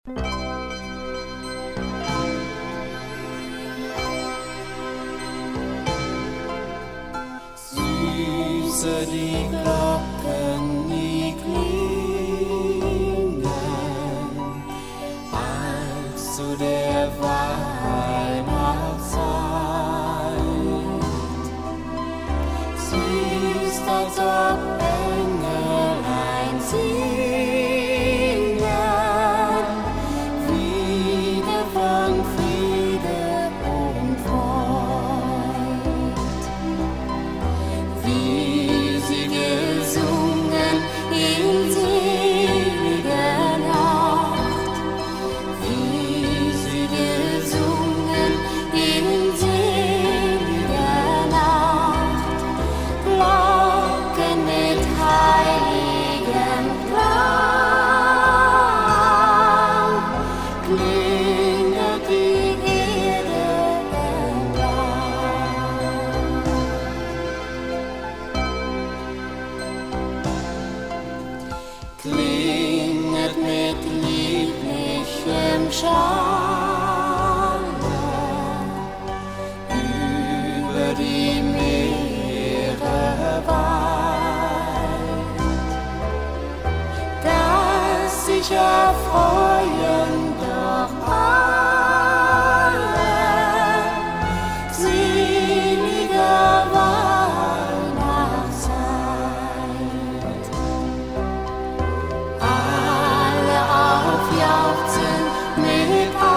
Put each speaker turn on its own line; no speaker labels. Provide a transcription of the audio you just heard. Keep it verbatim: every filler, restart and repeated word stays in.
Süße die Glocken, die klingen, als zu der Weihnachtszeit. Süß, als ob Engelein singen, Friede von Friede und Freud. Wie sie gesungen in seliger Nacht, wie sie gesungen in seliger Nacht, Glocken mit heiligem Klang, klingt die Erde entlang. Klinget mit lieblichem Schale über die Meere weit, dass sich erfreuen doch alle seliger Weihnachtszeit. Alle aufjauchzen mit